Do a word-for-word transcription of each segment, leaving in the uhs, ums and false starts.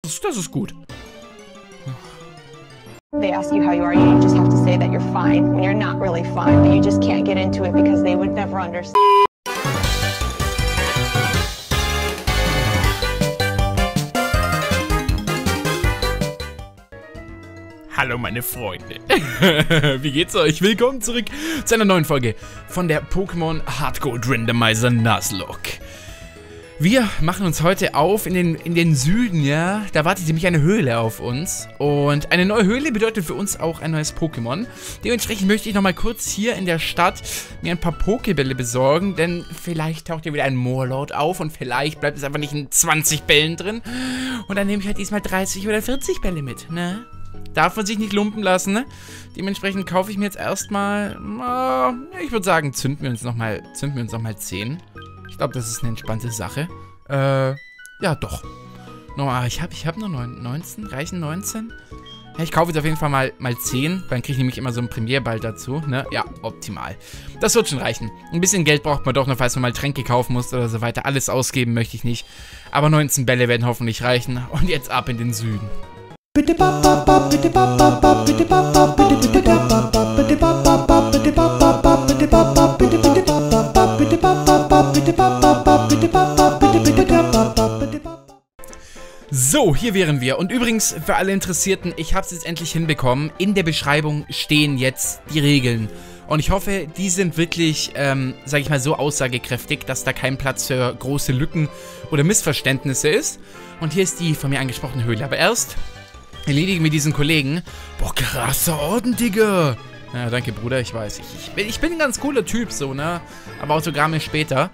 Das, das ist gut. They ask you how you are, you just have to say that you're fine when you're not really fine, but you just can't get into it because they would never understand. Hallo meine Freunde. Wie geht's euch? Willkommen zurück zu einer neuen Folge von der Pokémon Hardcore Randomizer Nuzlocke. Wir machen uns heute auf in den, in den Süden, ja. Da wartet nämlich eine Höhle auf uns. Und eine neue Höhle bedeutet für uns auch ein neues Pokémon. Dementsprechend möchte ich nochmal kurz hier in der Stadt mir ein paar Pokébälle besorgen. Denn vielleicht taucht hier wieder ein Moorlord auf und vielleicht bleibt es einfach nicht in zwanzig Bällen drin. Und dann nehme ich halt diesmal dreißig oder vierzig Bälle mit, ne? Darf man sich nicht lumpen lassen, ne? Dementsprechend kaufe ich mir jetzt erstmal, äh, ich würde sagen, zünden wir uns nochmal, zünden wir uns nochmal zehn. Ich glaube, das ist eine entspannte Sache. Äh, ja, doch. Nochmal, ich habe ich hab nur neunzehn, reichen neunzehn? Ja, ich kaufe jetzt auf jeden Fall mal, mal zehn, dann kriege ich nämlich immer so einen Premierball dazu, ne? Ja, optimal. Das wird schon reichen. Ein bisschen Geld braucht man doch noch, falls man mal Tränke kaufen muss oder so weiter. Alles ausgeben möchte ich nicht. Aber neunzehn Bälle werden hoffentlich reichen. Und jetzt ab in den Süden. Bitte Papa, Papa, bitte Papa, bitte Papa, bitte bitte Papa, bitte Papa, bitte Papa, bitte Papa, bitte bitte Papa, bitte Papa, bitte Papa, bitte Papa, bitte bitte Papa, bitte Papa. So, hier wären wir. Und übrigens, für alle Interessierten, ich habe es jetzt endlich hinbekommen. In der Beschreibung stehen jetzt die Regeln. Und ich hoffe, die sind wirklich, ähm, sag ich mal, so aussagekräftig, dass da kein Platz für große Lücken oder Missverständnisse ist. Und hier ist die von mir angesprochene Höhle. Aber erst erledigen wir diesen Kollegen. Boah, krasser Orden, Digga. Ja, danke, Bruder, ich weiß. Ich, ich, bin, ich bin ein ganz cooler Typ, so, ne? Aber Autogramme später.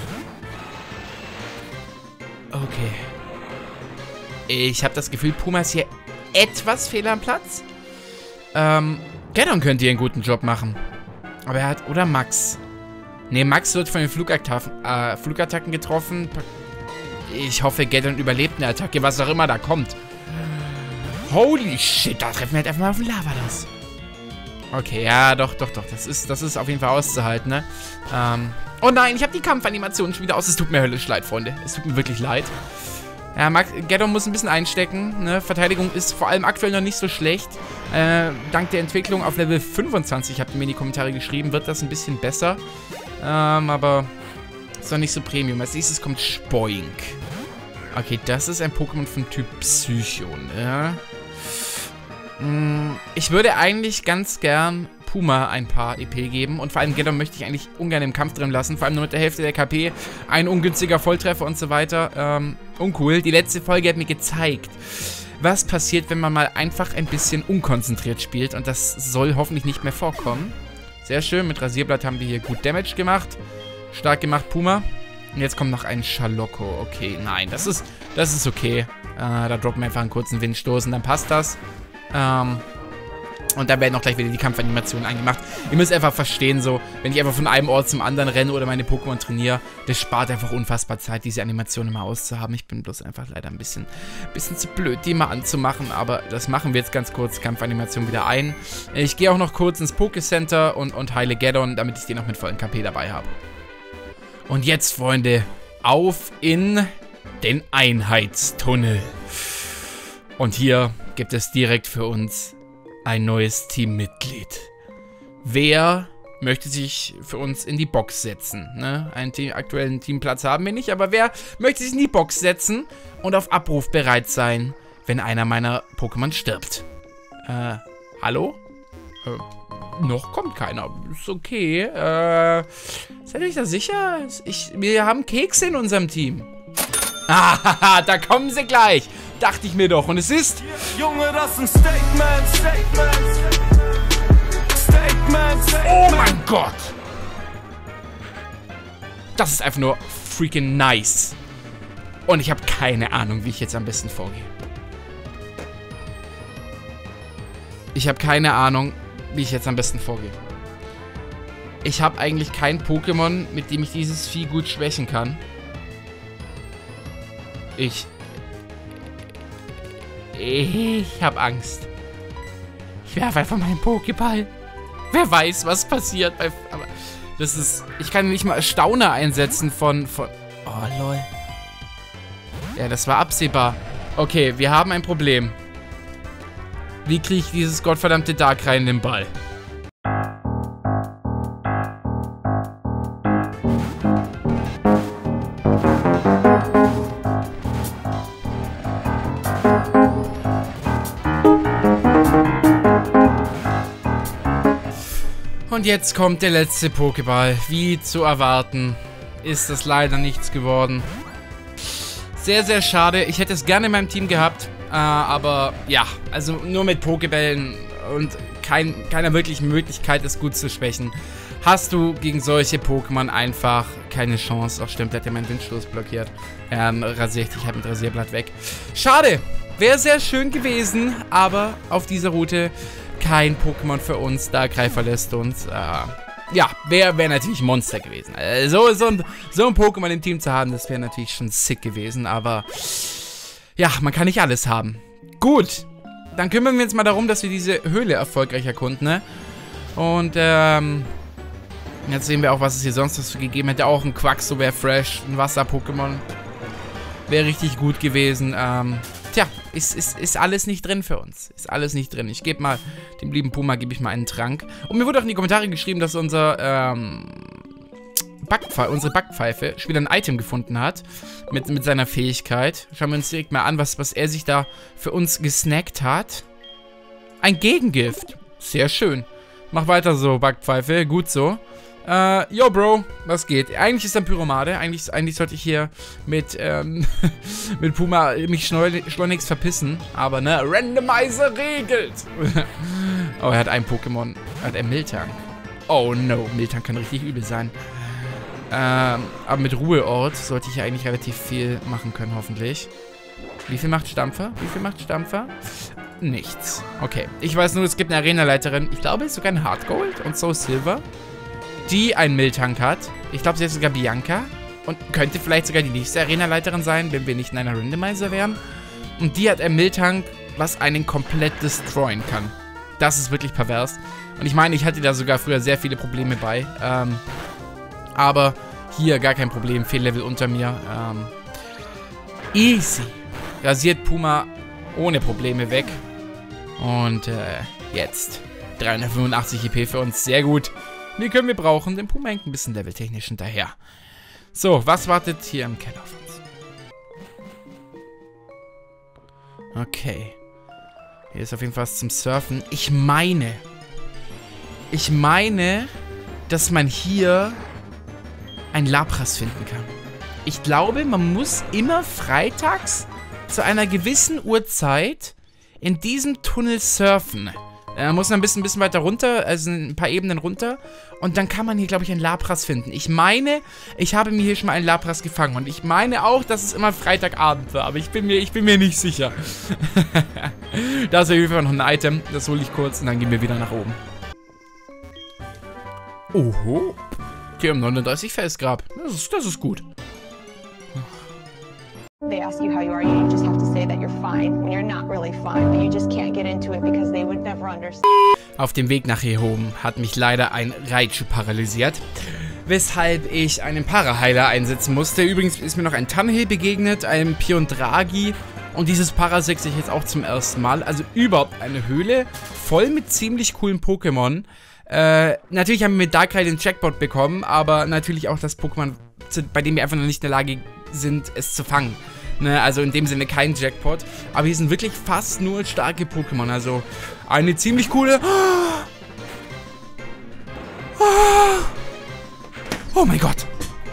Okay. Ich habe das Gefühl, Puma ist hier etwas fehl am Platz. Ähm, Ganon könnte hier einen guten Job machen. Aber er hat... Oder Max. Ne, Max wird von den Flugattacken, äh, Flugattacken getroffen. Ich hoffe, Ganon überlebt eine Attacke, was auch immer da kommt. Holy shit, da treffen wir halt einfach mal auf den Lavados. Okay, ja, doch, doch, doch. Das ist, das ist auf jeden Fall auszuhalten, ne? Ähm. Oh nein, ich habe die Kampfanimationen schon wieder aus. Es tut mir höllisch leid, Freunde. Es tut mir wirklich leid. Ja, Max, Ganon muss ein bisschen einstecken, ne? Verteidigung ist vor allem aktuell noch nicht so schlecht. Äh, dank der Entwicklung auf Level fünfundzwanzig, habt ihr mir in die Kommentare geschrieben, wird das ein bisschen besser. Ähm, aber ist noch nicht so Premium. Als nächstes kommt Spoink. Okay, das ist ein Pokémon von Typ Psycho, ne? Ich würde eigentlich ganz gern Puma ein paar E P geben. Und vor allem Ganon möchte ich eigentlich ungern im Kampf drin lassen. Vor allem nur mit der Hälfte der K P. Ein ungünstiger Volltreffer und so weiter. Ähm, uncool. Die letzte Folge hat mir gezeigt, was passiert, wenn man mal einfach ein bisschen unkonzentriert spielt. Und das soll hoffentlich nicht mehr vorkommen. Sehr schön. Mit Rasierblatt haben wir hier gut Damage gemacht. Stark gemacht, Puma. Und jetzt kommt noch ein Schalocco. Okay, nein, das ist, das ist okay. Äh, da droppen wir einfach einen kurzen Windstoß und dann passt das. Ähm, und dann werden auch gleich wieder die Kampfanimationen angemacht. Ihr müsst einfach verstehen, so, wenn ich einfach von einem Ort zum anderen renne oder meine Pokémon trainiere, das spart einfach unfassbar Zeit, diese Animationen immer auszuhaben. Ich bin bloß einfach leider ein bisschen, bisschen zu blöd, die mal anzumachen, aber das machen wir jetzt ganz kurz, Kampfanimation wieder ein. Ich gehe auch noch kurz ins Pokécenter und, und heile Ganon, damit ich den noch mit vollen K P dabei habe. Und jetzt, Freunde, auf in den Einheitstunnel. Und hier gibt es direkt für uns ein neues Teammitglied. Wer möchte sich für uns in die Box setzen? Ne? Einen Team, aktuellen Teamplatz haben wir nicht, aber wer möchte sich in die Box setzen und auf Abruf bereit sein, wenn einer meiner Pokémon stirbt? Äh, hallo? Äh, noch kommt keiner. Ist okay. Äh, seid ihr euch da sicher? Ich, wir haben Kekse in unserem Team. Ah, da kommen sie gleich. Dachte ich mir doch. Und es ist... Junge, das ist ein Statement, Statement, Statement, Statement. Oh mein Gott. Das ist einfach nur freaking nice. Und ich habe keine Ahnung, wie ich jetzt am besten vorgehe. Ich habe keine Ahnung, wie ich jetzt am besten vorgehe. Ich habe eigentlich kein Pokémon, mit dem ich dieses Vieh gut schwächen kann. Ich... Ich habe Angst. Ich werfe einfach meinen Pokéball. Wer weiß, was passiert. Bei, aber das ist... Ich kann nicht mal Stauner einsetzen von... von oh, lol. Ja, das war absehbar. Okay, wir haben ein Problem. Wie kriege ich dieses gottverdammte Darkrai in den Ball? Und jetzt kommt der letzte Pokéball. Wie zu erwarten, ist das leider nichts geworden. Sehr, sehr schade. Ich hätte es gerne in meinem Team gehabt. Äh, aber ja, also nur mit Pokébällen und kein, keiner wirklichen Möglichkeit, es gut zu schwächen, hast du gegen solche Pokémon einfach keine Chance. Ach stimmt, der hat ja meinen Windstoß blockiert. Ähm, rasiere ich dich halt mit Rasierblatt weg. Schade. Wäre sehr schön gewesen, aber auf dieser Route kein Pokémon für uns. Darkrai verlässt uns. Äh, ja, wäre wär natürlich ein Monster gewesen. Also, so ein, so ein Pokémon im Team zu haben, das wäre natürlich schon sick gewesen, aber ja, man kann nicht alles haben. Gut, dann kümmern wir uns mal darum, dass wir diese Höhle erfolgreich erkunden, ne? Und, ähm, jetzt sehen wir auch, was es hier sonst noch so gegeben hätte. Auch ein Quaxo wäre fresh, ein Wasser-Pokémon. Wäre richtig gut gewesen, ähm, tja, ist, ist, ist alles nicht drin für uns. Ist alles nicht drin. Ich gebe mal, dem lieben Puma gebe ich mal einen Trank. Und mir wurde auch in die Kommentare geschrieben, dass unser, ähm, Backpfeife, unsere Backpfeife schon wieder ein Item gefunden hat. Mit, mit seiner Fähigkeit. Schauen wir uns direkt mal an, was, was er sich da für uns gesnackt hat. Ein Gegengift. Sehr schön. Mach weiter so, Backpfeife. Gut so. Äh, yo, Bro, was geht? Eigentlich ist er ein Pyromade. Eigentlich, eigentlich sollte ich hier mit, ähm, mit Puma mich schleunigst verpissen. Aber, ne, Randomizer regelt. Oh, er hat ein Pokémon. Er hat einen Miltank. Oh, no. Miltank kann richtig übel sein. Ähm, aber mit Ruheort sollte ich ja eigentlich relativ viel machen können, hoffentlich. Wie viel macht Stampfer? Wie viel macht Stampfer? Nichts. Okay. Ich weiß nur, es gibt eine Arena-Leiterin. Ich glaube, es ist sogar ein Hardgold und Soul Silver, die einen Miltank hat. Ich glaube, sie ist sogar Bianca. Und könnte vielleicht sogar die nächste Arena-Leiterin sein, wenn wir nicht in einer Randomizer wären. Und die hat einen Miltank, was einen komplett destroyen kann. Das ist wirklich pervers. Und ich meine, ich hatte da sogar früher sehr viele Probleme bei. Ähm, aber hier gar kein Problem. Fehllevel unter mir. Ähm, easy. Rasiert Puma ohne Probleme weg. Und äh, jetzt dreihundertfünfundachtzig E P für uns. Sehr gut. Die können wir brauchen. Denn Puma hängt ein bisschen leveltechnisch hinterher. So, was wartet hier im Keller auf uns? Okay. Hier ist auf jeden Fall was zum Surfen. Ich meine, ich meine, dass man hier ein Lapras finden kann. Ich glaube, man muss immer freitags zu einer gewissen Uhrzeit in diesem Tunnel surfen. Man muss ein bisschen, ein bisschen weiter runter, also ein paar Ebenen runter. Und dann kann man hier, glaube ich, ein Lapras finden. Ich meine, ich habe mir hier schon mal ein Lapras gefangen. Und ich meine auch, dass es immer Freitagabend war. Aber ich bin mir, ich bin mir nicht sicher. Da ist auf jeden Fall noch ein Item. Das hole ich kurz und dann gehen wir wieder nach oben. Oho. T M neununddreißig Felsgrab. Das ist, das ist gut. They ask you how you are, you just have to say that you're fine when you're not really fine, but you just can't get into it because they would never understand. Auf dem Weg nach hier oben hat mich leider ein Raichu paralysiert, weshalb ich einen Paraheiler einsetzen musste. Übrigens ist mir noch ein Tannehill begegnet, einem Piondragi, und dieses Parasect sehe ich jetzt auch zum ersten Mal. Also überhaupt eine Höhle voll mit ziemlich coolen Pokémon. Äh, natürlich haben wir mit Darkrai den Jackpot bekommen, aber natürlich auch das Pokémon, bei dem wir einfach noch nicht in der Lage sind, es zu fangen. Ne, also in dem Sinne kein Jackpot. Aber hier sind wirklich fast nur starke Pokémon. Also eine ziemlich coole... Oh mein Gott.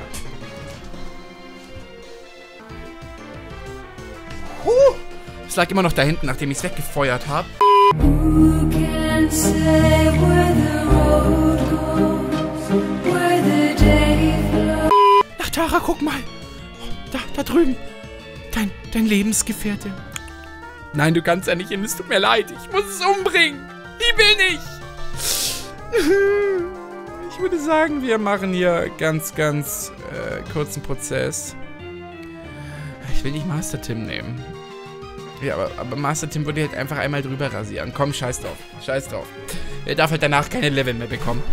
Es lag immer noch da hinten, nachdem ich es weggefeuert habe. Ach, Tara, guck mal. Da, da drüben. Dein, dein Lebensgefährte. Nein, du kannst ja nicht hin. Es tut mir leid. Ich muss es umbringen. Ich will nicht. Ich würde sagen, wir machen hier ganz, ganz äh, kurzen Prozess. Ich will nicht Master Tim nehmen. Ja, aber, aber Master Tim würde halt einfach einmal drüber rasieren. Komm, scheiß drauf. Scheiß drauf. Er darf halt danach keine Level mehr bekommen.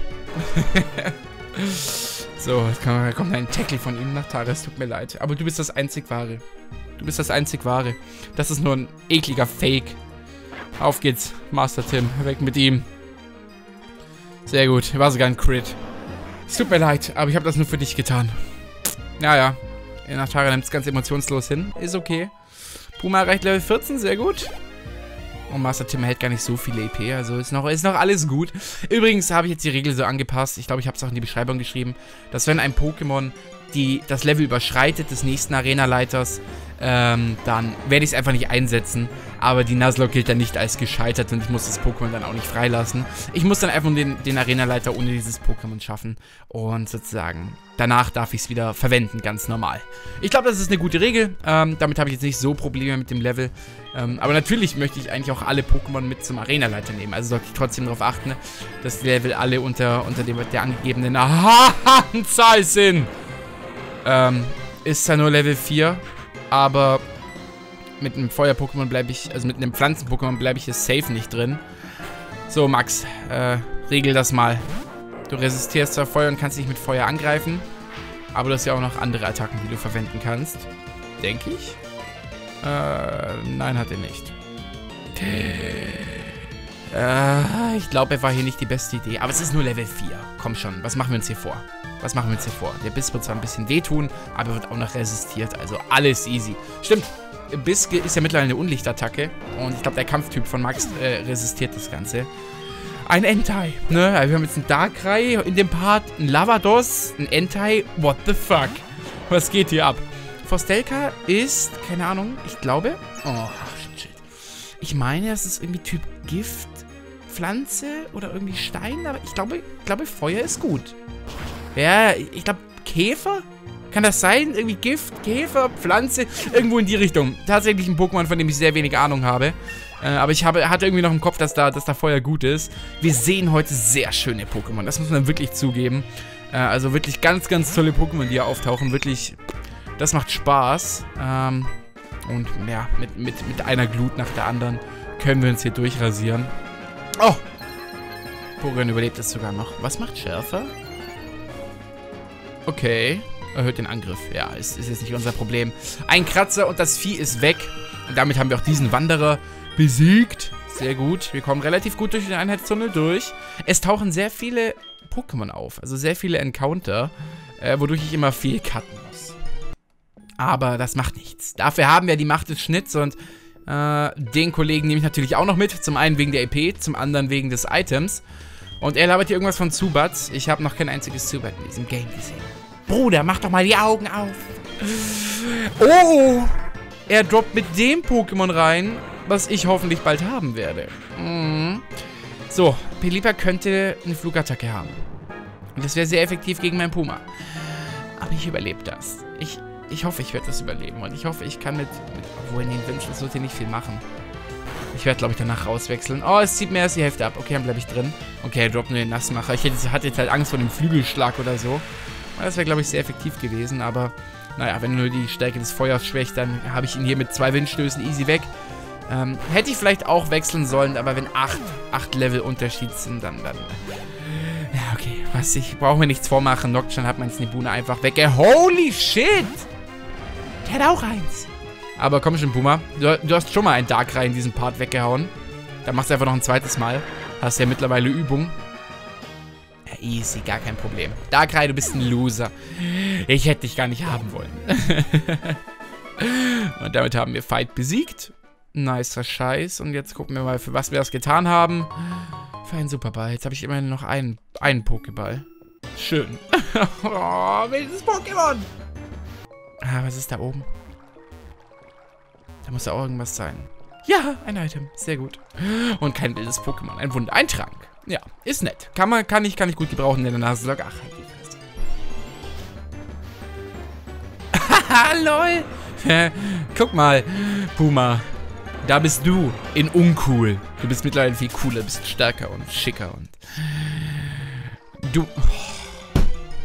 So, jetzt kommt ein Tackle von ihm nach Tara. Es tut mir leid. Aber du bist das einzig Wahre. Du bist das einzig Wahre. Das ist nur ein ekliger Fake. Auf geht's, Master Tim. Weg mit ihm. Sehr gut. War sogar ein Crit. Es tut mir leid, aber ich habe das nur für dich getan. Naja. Natara nimmt es ganz emotionslos hin. Ist okay. Puma erreicht Level vierzehn. Sehr gut. Und Master Tim hält gar nicht so viele E P. Also ist noch, ist noch alles gut. Übrigens habe ich jetzt die Regel so angepasst. Ich glaube, ich habe es auch in die Beschreibung geschrieben. Dass wenn ein Pokémon die das Level überschreitet des nächsten Arena-Leiters, ähm, dann werde ich es einfach nicht einsetzen. Aber die Nuzlocke gilt dann nicht als gescheitert und ich muss das Pokémon dann auch nicht freilassen. Ich muss dann einfach den, den Arena-Leiter ohne dieses Pokémon schaffen. Und sozusagen, danach darf ich es wieder verwenden, ganz normal. Ich glaube, das ist eine gute Regel. Ähm, damit habe ich jetzt nicht so Probleme mit dem Level. Ähm, aber natürlich möchte ich eigentlich auch alle Pokémon mit zum Arena-Leiter nehmen. Also sollte ich trotzdem darauf achten, dass die Level alle unter, unter dem, der angegebenen Aha-Zahl sind. Ähm, ist zwar nur Level vier, aber mit einem Feuer-Pokémon bleibe ich, also mit einem Pflanzen-Pokémon bleibe ich hier safe nicht drin. So, Max, äh, regel das mal. Du resistierst zwar Feuer und kannst nicht mit Feuer angreifen, aber du hast ja auch noch andere Attacken, die du verwenden kannst. Denke ich. Äh, nein, hat er nicht. Äh, ich glaube, er war hier nicht die beste Idee. Aber es ist nur Level vier. Komm schon, was machen wir uns hier vor? Was machen wir uns hier vor? Der Biss wird zwar ein bisschen wehtun, aber wird auch noch resistiert. Also alles easy. Stimmt, Biss ist ja mittlerweile eine Unlichtattacke. Und ich glaube, der Kampftyp von Max äh, resistiert das Ganze. Ein Entei, ne? Also wir haben jetzt einen Darkrai in dem Part, ein Lavados, ein Entei. What the fuck? Was geht hier ab? Forstelka ist, keine Ahnung, ich glaube... Oh, shit. Ich meine, das ist irgendwie Typ Gift, Pflanze oder irgendwie Stein, aber ich glaube, ich glaube, Feuer ist gut. Ja, ich glaube, Käfer? Kann das sein? Irgendwie Gift, Käfer, Pflanze? Irgendwo in die Richtung. Tatsächlich ein Pokémon, von dem ich sehr wenig Ahnung habe. Äh, aber ich habe, hatte irgendwie noch im Kopf, dass da, dass da Feuer gut ist. Wir sehen heute sehr schöne Pokémon. Das muss man wirklich zugeben. Äh, also wirklich ganz, ganz tolle Pokémon, die hier auftauchen. Wirklich, das macht Spaß. Ähm, und ja, mit, mit, mit einer Glut nach der anderen können wir uns hier durchrasieren. Oh! Pokémon überlebt es sogar noch. Was macht Schärfer? Okay. Erhöht den Angriff. Ja, ist, ist jetzt nicht unser Problem. Ein Kratzer und das Vieh ist weg. Und damit haben wir auch diesen Wanderer besiegt. Sehr gut. Wir kommen relativ gut durch den Einheitstunnel durch. Es tauchen sehr viele Pokémon auf. Also sehr viele Encounter, äh, wodurch ich immer viel cutten muss. Aber das macht nichts. Dafür haben wir die Macht des Schnitts und äh, den Kollegen nehme ich natürlich auch noch mit. Zum einen wegen der E P, zum anderen wegen des Items. Und er labert hier irgendwas von Zubat. Ich habe noch kein einziges Zubat in diesem Game gesehen. Bruder, mach doch mal die Augen auf. Oh! Er droppt mit dem Pokémon rein, was ich hoffentlich bald haben werde. Mhm. So, Pelipper könnte eine Flugattacke haben. Und das wäre sehr effektiv gegen meinen Puma. Aber ich überlebe das. Ich, ich hoffe, ich werde das überleben. Und ich hoffe, ich kann mit... mit obwohl, in den Wünschen, das wird hier nicht viel machen. Ich werde, glaube ich, danach rauswechseln. Oh, es zieht mehr als die Hälfte ab. Okay, dann bleibe ich drin. Okay, er droppt nur den Nassmacher. Ich hätte, hatte jetzt halt Angst vor dem Flügelschlag oder so. Das wäre, glaube ich, sehr effektiv gewesen, aber naja, wenn nur die Stärke des Feuers schwächt, dann habe ich ihn hier mit zwei Windstößen easy weg. Ähm, hätte ich vielleicht auch wechseln sollen, aber wenn acht, acht Level Unterschied sind, dann, dann... Ja, okay, was ich... Brauchen wir nichts vormachen. Nocturne hat mein Snibuna einfach weg. Holy shit! Der hat auch eins. Aber komm schon, Puma. Du, du hast schon mal einen Darkrai in diesem Part weggehauen. Dann machst du einfach noch ein zweites Mal. Hast ja mittlerweile Übung. Easy, gar kein Problem. Darkrai, du bist ein Loser. Ich hätte dich gar nicht haben wollen. Und damit haben wir Fight besiegt. Nicer Scheiß. Und jetzt gucken wir mal, für was wir das getan haben. Für einen Superball. Jetzt habe ich immerhin noch einen, einen Pokéball. Schön. Oh, wildes Pokémon. Ah, was ist da oben? Da muss ja auch irgendwas sein. Ja, ein Item. Sehr gut. Und kein wildes Pokémon. Ein Wunder. Ein Trank. Ja, ist nett. Kann man, kann ich, kann ich gut gebrauchen in der Nuzlocke. Ach, halt die Fresse. Haha, lol. Guck mal, Puma. Da bist du in uncool. Du bist mittlerweile viel cooler, bist stärker und schicker und... Du... Oh.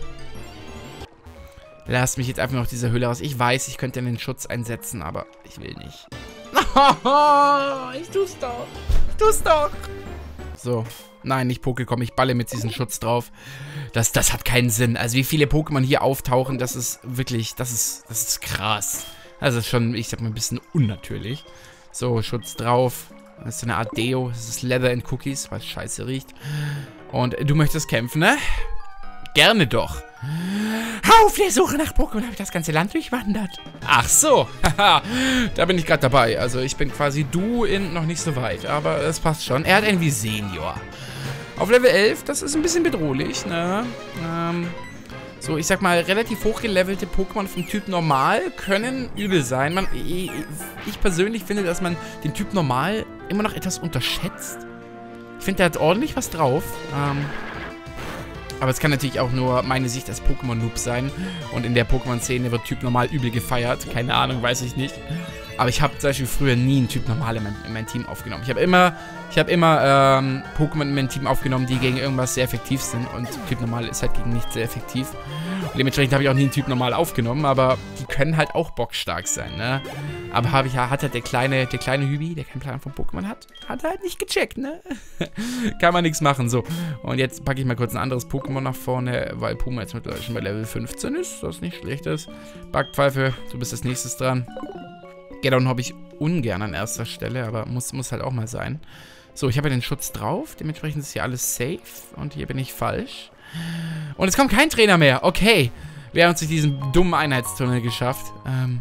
Lass mich jetzt einfach noch diese Höhle raus. Ich weiß, ich könnte den Schutz einsetzen, aber ich will nicht. Ich tu's doch. Ich tu's doch. So. Nein, nicht Pokécom, ich balle mit diesem Schutz drauf. Das, das hat keinen Sinn. Also wie viele Pokémon hier auftauchen, das ist wirklich, das ist, das ist krass. Also schon, ich sag mal, ein bisschen unnatürlich. So, Schutz drauf. Das ist so eine Art Deo. Das ist Leather and Cookies, weil es scheiße riecht. Und du möchtest kämpfen, ne? Gerne doch. Auf der Suche nach Pokémon habe ich das ganze Land durchwandert. Ach so. Haha. Da bin ich gerade dabei. Also ich bin quasi du in noch nicht so weit. Aber es passt schon. Er hat irgendwie Senior. Auf Level elf, das ist ein bisschen bedrohlich, ne? Ähm... So, ich sag mal, relativ hochgelevelte Pokémon vom Typ Normal können übel sein. Man, ich, ich persönlich finde, dass man den Typ Normal immer noch etwas unterschätzt. Ich finde, der hat ordentlich was drauf. Ähm, aber es kann natürlich auch nur meine Sicht als Pokémon-Noob sein. Und in der Pokémon-Szene wird Typ Normal übel gefeiert. Keine Ahnung, weiß ich nicht. Aber ich habe zum Beispiel früher nie einen Typ Normal in mein, in mein Team aufgenommen. Ich habe immer, ich habe immer ähm, Pokémon in mein Team aufgenommen, die gegen irgendwas sehr effektiv sind. Und Typ Normal ist halt gegen nichts sehr effektiv. Und dementsprechend habe ich auch nie einen Typ Normal aufgenommen. Aber die können halt auch bockstark sein, ne? Aber habe ich, hat halt der kleine, der kleine Hübi, der keinen Plan von Pokémon hat, hat halt nicht gecheckt, ne? Kann man nichts machen, so. Und jetzt packe ich mal kurz ein anderes Pokémon nach vorne, weil Puma jetzt mittlerweile schon bei Level fünfzehn ist, was nicht schlecht ist. Backpfeife, du bist als nächstes dran. Geddon habe ich ungern an erster Stelle, aber muss, muss halt auch mal sein. So, ich habe ja den Schutz drauf, dementsprechend ist hier alles safe und hier bin ich falsch. Und es kommt kein Trainer mehr, okay. Wir haben uns durch diesen dummen Einheitstunnel geschafft. Ähm,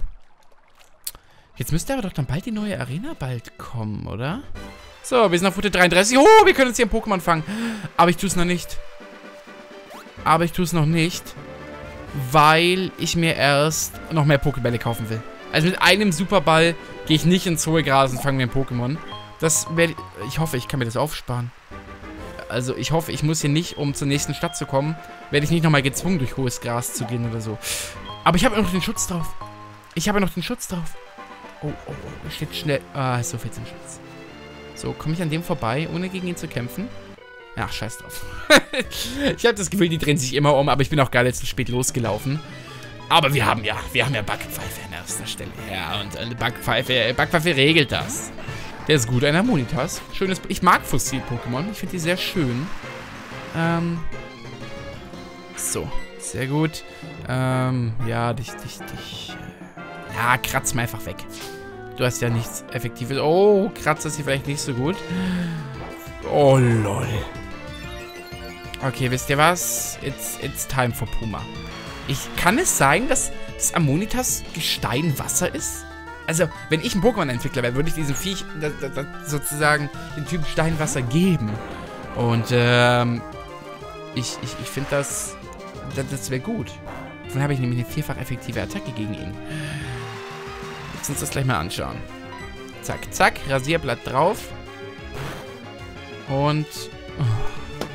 jetzt müsste aber doch dann bald die neue Arena bald kommen, oder? So, wir sind auf Route dreiunddreißig. Oh, wir können uns hier ein Pokémon fangen. Aber ich tue es noch nicht. Aber ich tue es noch nicht, weil ich mir erst noch mehr Pokébälle kaufen will. Also mit einem Superball gehe ich nicht ins hohe Gras und fange mir ein Pokémon. Das werde ich... Ich hoffe, ich kann mir das aufsparen. Also ich hoffe, ich muss hier nicht, um zur nächsten Stadt zu kommen, werde ich nicht nochmal gezwungen, durch hohes Gras zu gehen oder so. Aber ich habe ja noch den Schutz drauf. Ich habe ja noch den Schutz drauf. Oh, oh, oh, steht schnell... Ah, so viel zum Schutz. So, komme ich an dem vorbei, ohne gegen ihn zu kämpfen? Ach, scheiß drauf. Ich habe das Gefühl, die drehen sich immer um, aber ich bin auch gar nicht zu spät losgelaufen. Aber wir haben ja, wir haben ja Backpfeife an erster Stelle. Ja, und eine Backpfeife, Backpfeife regelt das. Der ist gut, ein Harmonitas. Schönes, ich mag Fossil-Pokémon, ich finde die sehr schön. Ähm, so, sehr gut. Ähm, ja, dich, dich, dich. Ja, kratz mal einfach weg. Du hast ja nichts Effektives. Oh, kratzt das hier vielleicht nicht so gut. Oh, lol. Okay, wisst ihr was? It's, it's time for Puma. Ich, kann es sein, dass das Ammonitas Gestein Wasser ist? Also, wenn ich ein Pokémon-Entwickler wäre, würde ich diesem Viech da, da, da, sozusagen den Typ Steinwasser geben. Und, ähm, ich, ich, ich finde das, das, das wäre gut. Dann habe ich nämlich eine vierfach effektive Attacke gegen ihn. Lass uns das gleich mal anschauen. Zack, zack, Rasierblatt drauf. Und, oh.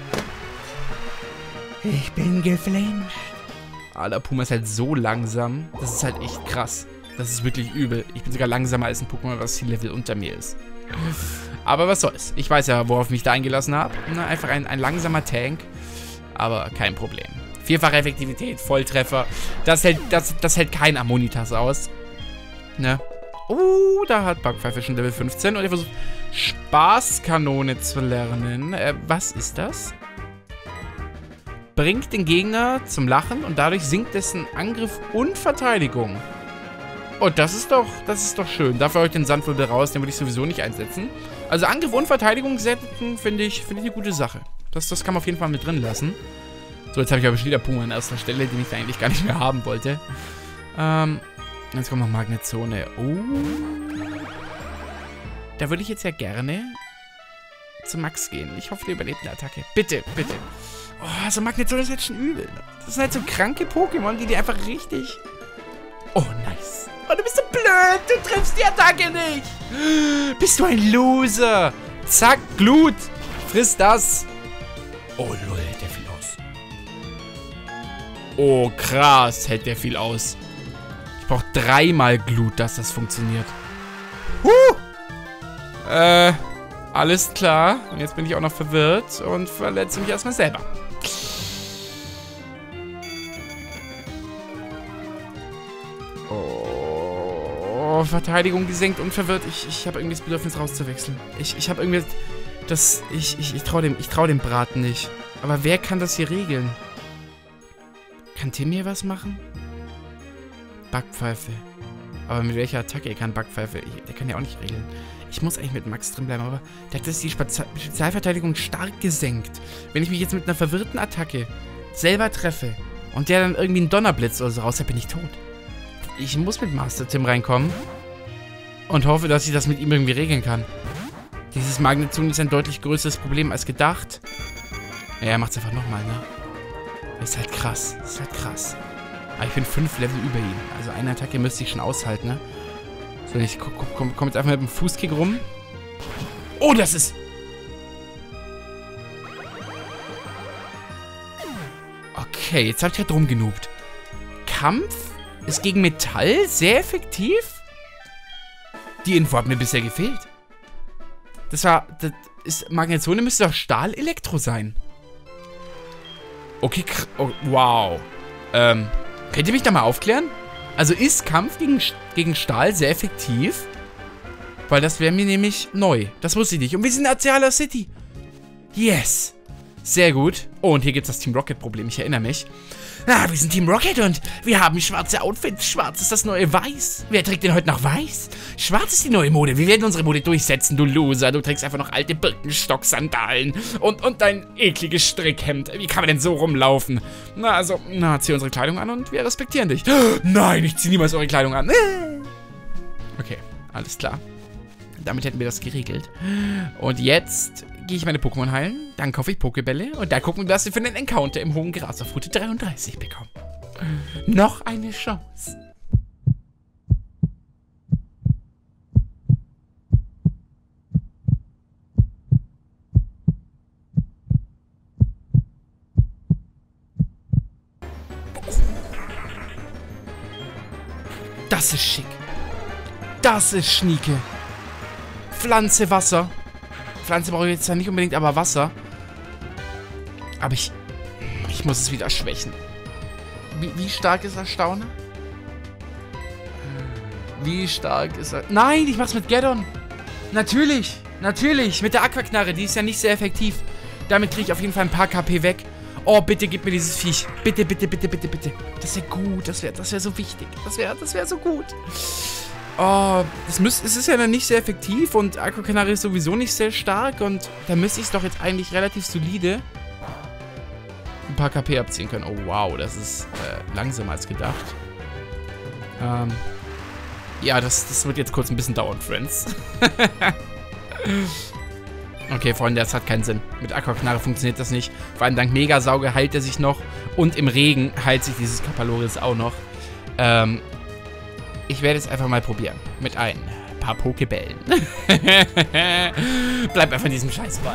Ich bin geflamed. Alter, Puma ist halt so langsam. Das ist halt echt krass. Das ist wirklich übel. Ich bin sogar langsamer als ein Pokémon, was viel Level unter mir ist. Aber was soll's. Ich weiß ja, worauf ich mich da eingelassen habe. Einfach ein, ein langsamer Tank. Aber kein Problem. Vierfache Effektivität, Volltreffer. Das hält, das, das hält kein Ammonitas aus. Ne? Oh, da hat Backpfeife schon Level fünfzehn. Und er versucht, Spaßkanone zu lernen. Äh, was ist das? Bringt den Gegner zum Lachen und dadurch sinkt dessen Angriff und Verteidigung. Oh, das ist doch, das ist doch schön. Dafür habe ich den Sandwirbel raus, den würde ich sowieso nicht einsetzen. Also Angriff und Verteidigung setzen, finde ich, finde ich eine gute Sache. Das, das kann man auf jeden Fall mit drin lassen. So, jetzt habe ich aber schon wieder Puma an erster Stelle, den ich eigentlich gar nicht mehr haben wollte. Ähm, jetzt kommt noch Magnetzone. Oh. Da würde ich jetzt ja gerne zu Max gehen. Ich hoffe, der überlebt eine Attacke. Bitte, bitte. Oh, so Magnetzone ist halt schon übel. Das sind halt so kranke Pokémon, die dir einfach richtig... Oh, nice. Oh, du bist so blöd. Du triffst die Attacke nicht. Bist du ein Loser. Zack, Glut. Friss das. Oh, lol, hält der viel aus. Oh, krass, hält der viel aus. Ich brauche dreimal Glut, dass das funktioniert. Huh. Äh, alles klar. Und jetzt bin ich auch noch verwirrt und verletze mich erstmal selber. Oh, Verteidigung gesenkt und verwirrt. Ich, ich habe irgendwie das Bedürfnis rauszuwechseln. Ich, ich habe irgendwie das... Ich, ich, ich traue dem, ich trau dem Braten nicht. Aber wer kann das hier regeln? Kann Tim hier was machen? Backpfeife. Aber mit welcher Attacke kann Backpfeife? Ich, der kann ja auch nicht regeln. Ich muss eigentlich mit Max drin bleiben, aber der hat das die Spezialverteidigung stark gesenkt. Wenn ich mich jetzt mit einer verwirrten Attacke selber treffe und der dann irgendwie einen Donnerblitz oder so raus hat, bin ich tot. Ich muss mit Master Tim reinkommen und hoffe, dass ich das mit ihm irgendwie regeln kann. Dieses Magnetzonen ist ein deutlich größeres Problem als gedacht. Ja, er macht es einfach nochmal, ne? Das ist halt krass. Das ist halt krass. Aber ich bin fünf Level über ihm. Also eine Attacke müsste ich schon aushalten, ne? So, ich komme komm, komm jetzt einfach mit dem Fußkick rum. Oh, das ist... Okay, jetzt habe ich halt rumgenubt. Kampf ist gegen Metall sehr effektiv? Die Info hat mir bisher gefehlt. Das war... Das ist, Magnezone müsste doch Stahl-Elektro sein. Okay, oh, wow. Ähm, könnt ihr mich da mal aufklären? Also ist Kampf gegen, gegen Stahl sehr effektiv? Weil das wäre mir nämlich neu. Das wusste ich nicht. Und wir sind in Azeala City. Yes. Sehr gut. Oh, und hier gibt es das Team Rocket Problem. Ich erinnere mich. Ah, wir sind Team Rocket und wir haben schwarze Outfits. Schwarz ist das neue Weiß. Wer trägt denn heute noch Weiß? Schwarz ist die neue Mode. Wir werden unsere Mode durchsetzen, du Loser. Du trägst einfach noch alte Birkenstock-Sandalen und, und dein ekliges Strickhemd. Wie kann man denn so rumlaufen? Na, also, na, zieh unsere Kleidung an und wir respektieren dich. Nein, ich zieh niemals eure Kleidung an. Okay, alles klar. Damit hätten wir das geregelt. Und jetzt gehe ich meine Pokémon heilen. Dann kaufe ich Pokébälle. Und dann gucken wir, was wir für einen Encounter im hohen Gras auf Route dreiunddreißig bekommen. Noch eine Chance. Das ist schick. Das ist schnieke. Pflanze, Wasser. Pflanze brauche ich jetzt ja nicht unbedingt, aber Wasser. Aber ich... Ich muss es wieder schwächen. Wie, wie stark ist Erstauner? Wie stark ist er... Nein, ich mach's mit Geddon. Natürlich. Natürlich. Mit der Aquaknarre. Die ist ja nicht sehr effektiv. Damit kriege ich auf jeden Fall ein paar K P weg. Oh, bitte gib mir dieses Viech. Bitte, bitte, bitte, bitte, bitte. Das wäre gut. Das wäre das wär so wichtig. Das wäre das wär so gut. Oh, es, müß, es ist ja dann nicht sehr effektiv und Aquaknarre ist sowieso nicht sehr stark und da müsste ich es doch jetzt eigentlich relativ solide ein paar K P abziehen können. Oh, wow, das ist äh, langsamer als gedacht. Ähm, ja, das, das wird jetzt kurz ein bisschen dauern, Friends. Okay, Freunde, das hat keinen Sinn. Mit Aquaknarre funktioniert das nicht. Vor allem dank Megasauge heilt er sich noch und im Regen heilt sich dieses Kapaloris auch noch. Ähm... Ich werde es einfach mal probieren. Mit ein paar Pokébällen. Bleib einfach in diesem Scheißball.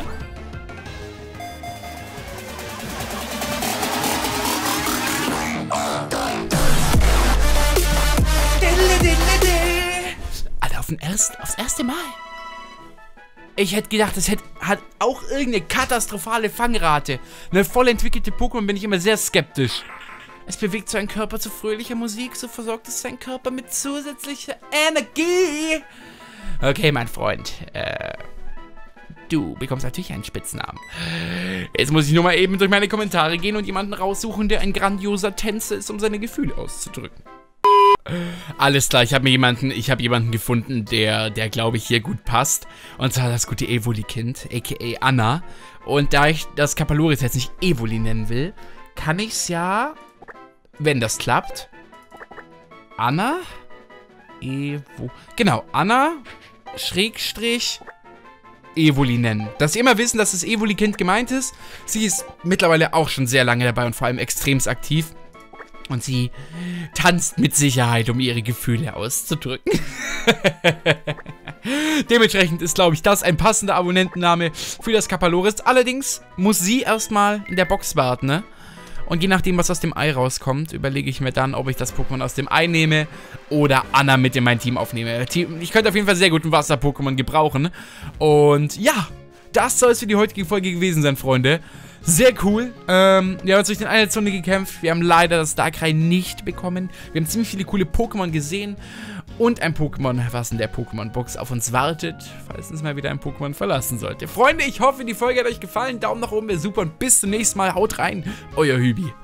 Alter, auf den erst, aufs erste Mal. Ich hätte gedacht, das hätte, hat auch irgendeine katastrophale Fangrate. Eine voll entwickelte Pokémon bin ich immer sehr skeptisch. Es bewegt seinen Körper zu fröhlicher Musik, so versorgt es seinen Körper mit zusätzlicher Energie. Okay, mein Freund. Äh, du bekommst natürlich einen Spitznamen. Jetzt muss ich nur mal eben durch meine Kommentare gehen und jemanden raussuchen, der ein grandioser Tänzer ist, um seine Gefühle auszudrücken. Alles klar, ich habe mir jemanden, ich habe jemanden gefunden, der, der glaube ich hier gut passt. Und zwar das gute Evoli-Kind, aka Anna. Und da ich das Kapaloris jetzt nicht Evoli nennen will, kann ich es ja... Wenn das klappt. Anna. Evo. Genau, Anna. Schrägstrich. Evoli nennen. Dass ihr immer wissen, dass das Evoli-Kind gemeint ist. Sie ist mittlerweile auch schon sehr lange dabei und vor allem extremst aktiv. Und sie tanzt mit Sicherheit, um ihre Gefühle auszudrücken. Dementsprechend ist, glaube ich, das ein passender Abonnentenname für das Kapaloris. Allerdings muss sie erstmal in der Box warten, ne? Und je nachdem, was aus dem Ei rauskommt, überlege ich mir dann, ob ich das Pokémon aus dem Ei nehme oder Anna mit in mein Team aufnehme. Ich könnte auf jeden Fall sehr gut ein Wasser-Pokémon gebrauchen. Und ja, das soll es für die heutige Folge gewesen sein, Freunde. Sehr cool. Ähm, wir haben uns durch den eine Zone gekämpft. Wir haben leider das Darkrai nicht bekommen. Wir haben ziemlich viele coole Pokémon gesehen. Und ein Pokémon, was in der Pokémon-Box auf uns wartet, falls uns mal wieder ein Pokémon verlassen sollte. Freunde, ich hoffe, die Folge hat euch gefallen. Daumen nach oben wäre super und bis zum nächsten Mal. Haut rein, euer Hübi.